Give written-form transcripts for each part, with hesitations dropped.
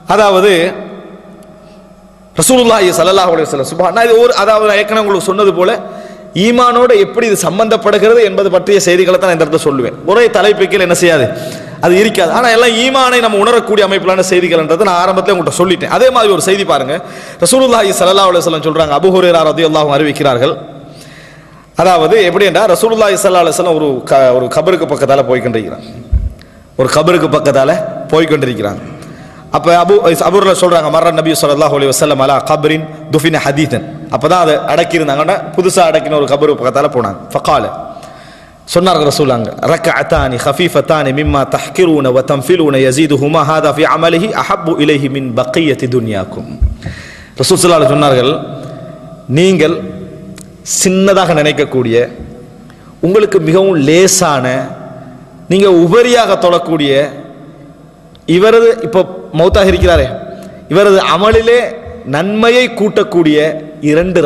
அதாவது ரசூலுல்லாஹி ஸல்லல்லாஹு அலைஹி வஸல்லம் சுப்ஹானல்லாஹ் இது ஒரு அதாவது ஏற்கனவே உங்களுக்கு சொன்னது போல ஈமானோட எப்படி இது சம்பந்தப்படுகிறது என்பது பற்றிய செய்திகளை தான் இந்த இடத்துல சொல்லுவேன். ஒரே தலைப்புக்கில் என்ன செய்யாது அது இருக்காது. ஆனால் எல்லாம் ஈமானை நம்ம உணரக்கூடிய அமைப்பிலான செய்திகள்ன்றதை நான் ஆரம்பத்தில் உங்கள்கிட்ட சொல்லிட்டேன். அதே மாதிரி ஒரு செய்தி பாருங்க, ரசூலுல்லாஹி ஸல்லல்லாஹு அலைஹி வஸல்லம் சொல்றாங்க, அபூ ஹுரைரா ரலியல்லாஹு அன்ஹு அறிவிக்கிறார்கள். அதாவது எப்படி என்றால் ரசூலுல்லாஹி ஸல்லல்லாஹு அலைஹி வஸல்லம் ஒரு கபருக்கு பக்கத்தால போய்கொண்டிருக்கிறாங்க. ஒரு கபருக்கு பக்கத்தால போய்கொண்டிருக்கிறாங்க. அப்போ அபூர்ல சொல்றாங்க, மர்ர நபி ஸல்லல்லாஹு அலைஹி வஸல்லம் அலா கப்ரின் துஃபின ஹதீதன். அப்பதான் அதை அடக்கியிருந்தாங்கன்னா புதுசாக அடக்கின ஒரு கபரு பக்கத்தால போனாங்க. ஃபகால சொன்னார்கள் ரசூலாங்க, ரக்அத்தானி ஹஃபீஃபத்தானி மிம்மா தஹ்கிரூன வ தன்ஃபிலூன யஸீதுஹுமா ஹாதா ஃபீ அமலிஹி அஹப்பு இலைஹி மின் பக்கியத்தி துன்யாக்கும். ரசூல் ஸல்லல்லாஹு அலைஹி சொன்னார்கள், நீங்கள் சின்னதாக நினைக்கக்கூடிய, உங்களுக்கு மிகவும் லேசான, நீங்க உபரியாக தொழக்கூடிய இவரது இப்போ மௌத்தாக இருக்கிறாரே இவரது அமலிலே நன்மையை கூட்டக்கூடிய 2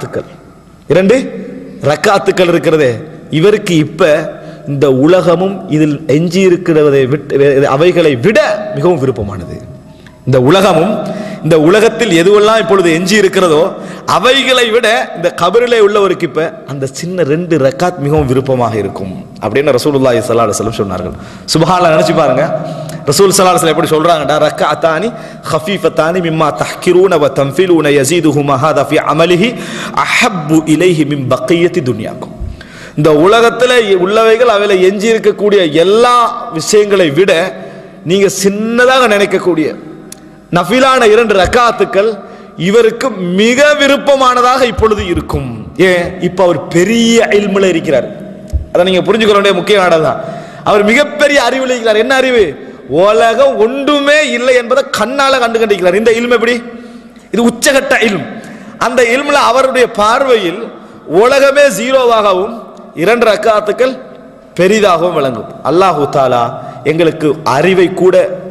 ரக்காத்துக்கள் இருக்கிறதே, இவருக்கு இப்ப இந்த உலகமும் இதில் எஞ்சி இருக்கிறதை அவைகளை விட மிகவும் விருப்பமானது. இந்த உலகமும் இந்த உலகத்தில் எதுவெல்லாம் இப்பொழுது எஞ்சி இருக்கிறதோ அவைகளை விட இந்த கபரிலே உள்ளவருக்கு இப்ப அந்த சின்ன 2 ரக்காத் மிகவும் விருப்பமாக இருக்கும் அப்படின்னு ரசூலுல்லாஹி ஸல்லல்லாஹு அலைஹி வஸல்லம் சொன்னார்கள். சுப்ஹானல்லாஹ், நினைச்சு பாருங்க, ரசூல் ஸல்லல்லாஹு அலைஹி வஸல்லம் எப்படி சொல்றாங்கடா, ரக்அத்தானி ஹஃபீஃபத்தானி மிம்மா தஹ்கிரூன வ தன்ஃபிலூன யஸீதுஹுமா ஹாதா ஃபீ அமலிஹி அஹப்பு இலைஹி மின் பக்கியத்தி துன்யாக்கும். இந்த உலகத்தில் உள்ளவைகள் அவையில எஞ்சி இருக்கக்கூடிய எல்லா விஷயங்களை விட நீங்க சின்னதாக நினைக்கக்கூடிய நஃபிலான 2 ரக்காத்துக்கள் இவருக்கு மிக விருப்பமானதாக இப்பொழுது இருக்கும். ஏன்? இப்ப அவர் பெரிய இல்முல இருக்கிறார். அதை நீங்க புரிஞ்சுக்க வேண்டிய முக்கியமானதுதான். அவர் மிகப்பெரிய அறிவில் இருக்கிறார். என்ன அறிவு? உலகம் ஒன்றுமே இல்லை என்பதை கண்ணால கண்டுகண்டிருக்கிறார். இந்த இல்மு எப்படி? இது உச்சகட்ட இல்ம். அந்த இல்முல அவருடைய பார்வையில் உலகமே ஜீரோவாகவும் 2 ரக்காத்துக்கள் பெரிதாகவும் விளங்கும். அல்லாஹு தாலா எங்களுக்கு அறிவை கூட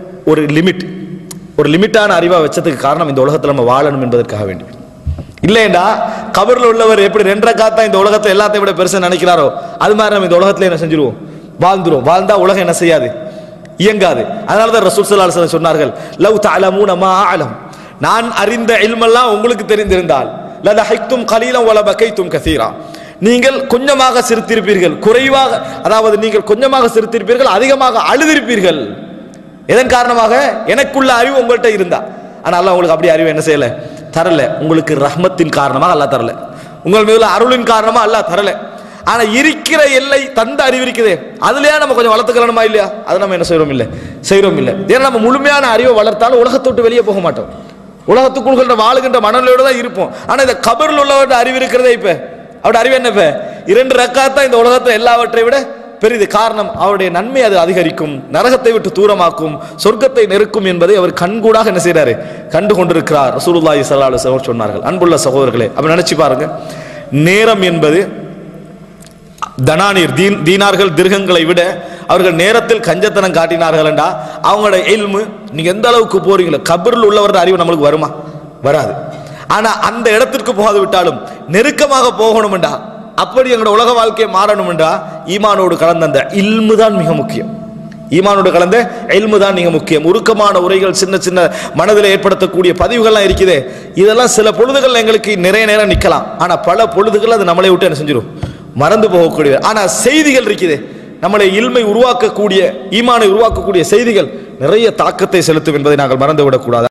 ஒரு லிமிட்டான அறிவா வச்சதுக்கு காரணம் இந்த உலகத்தில் நம்ம வாழணும் என்பதற்காக வேண்டி. இல்லைண்டா கபர்ல உள்ளவர் எப்படி 2 ரக்காத் தான் இந்த உலகத்தை எல்லாத்தையும் விட பெருசா நினைக்கிறாரோ அது மாதிரி நம்ம இந்த உலகத்துல என்ன செஞ்சிருவோம்? வாழ்ந்துரும். வாழ்ந்தா உலகம் என்ன செய்யாது? இயங்காது. அதனாலதான் ரசூல் ஸல்லல்லாஹு அலைஹி வஸல்லம் சொன்னார்கள், லவ் தஅலமூன மா அஅலம், நான் அறிந்த இல்மெல்லாம் உங்களுக்கு தெரிந்திருந்தால் லதஹிக்தும் கலீலன் வல பகைத்தும் கஸீரா, நீங்கள் கொஞ்சமாக சிரித்திருப்பீர்கள், குறைவாக, அதாவது நீங்கள் கொஞ்சமாக சிரித்திருப்பீர்கள், அதிகமாக அழுதிருப்பீர்கள். எதன் காரணமாக? எனக்குள்ள அறிவு உங்கள்கிட்ட இருந்தா. ஆனால் அல்லாஹ் உங்களுக்கு அப்படி அறிவு என்ன செய்யல? தரல. உங்களுக்கு ரஹ்மத்தின் காரணமாக அல்லாஹ் தரல, உங்கள் மீது அருளின் காரணமா அல்லாஹ் தரல. ஆனா இருக்கிற எல்லை தந்த அறிவு இருக்குதே, அதுலயே நம்ம கொஞ்சம் வளர்த்துக்கலாமா இல்லையா? அதை நம்ம என்ன செய்யறோம்? இல்லை. ஏன்னா நம்ம முழுமையான அறிவை வளர்த்தாலும் உலகத்தை விட்டு வெளியே போக மாட்டோம். உலகத்துக்குள் வாழுகின்ற மனநிலையோட தான் இருப்போம். ஆனா இந்த கபர்ல உள்ளவர்கிட்ட அறிவு இருக்கிறதே, இப்ப அவருடைய அறிவு என்ன? 2 ரக்காத் தான் இந்த உலகத்தை எல்லாவற்றை விட பெரிது. காரணம், அவருடைய நன்மை அது அதிகரிக்கும், நரகத்தை விட்டு தூரமாக்கும், சொர்க்கத்தை நெருக்கும் என்பதை அவர் கண்கூடாக என்ன செய்யறாரு? கண்டு கொண்டிருக்கிறார். ரசூலுல்லாஹி ஸல்லல்லாஹு அலைஹி வஸல்லம் சொன்னார்கள். அன்புள்ள சகோதரர்களே, அப்ப நினைச்சு பாருங்க, நேரம் என்பது தனானீர் தீனார்கள் திர்கங்களை விட அவர்கள் நேரத்தில் கஞ்சத்தனம் காட்டினார்கள் என்றா அவங்களோட இல்மு, நீங்க எந்த அளவுக்கு போறீங்களோ கபரில் உள்ளவரோட அறிவு நம்மளுக்கு வருமா? வராது. ஆனா அந்த இடத்திற்கு போகாது விட்டாலும் நெருக்கமாக போகணும் என்றா, அப்படி எங்களோட உலக வாழ்க்கையை மாறணும் என்றா ஈமானோடு கலந்த அந்த இல்மு தான் மிக முக்கியம். ஈமானோடு கலந்த இல்மு தான் மிக முக்கியம். உருக்கமான உரைகள், சின்ன சின்ன மனதில் ஏற்படுத்தக்கூடிய பதிவுகள்லாம் இருக்குதே, இதெல்லாம் சில பொழுதுகள் எங்களுக்கு நிறைய நேரம் நிற்கலாம். ஆனா பல பொழுதுகள் அது நம்மளை விட்டு என்ன செஞ்சிடும்? மறந்து போகக்கூடிய. ஆனா செய்திகள் இருக்குதே, நம்மளை இல்மை உருவாக்கக்கூடிய, ஈமானை உருவாக்கக்கூடிய செய்திகள் நிறைய தாக்கத்தை செலுத்தும் என்பதை நாங்கள் மறந்து விடக்கூடாது.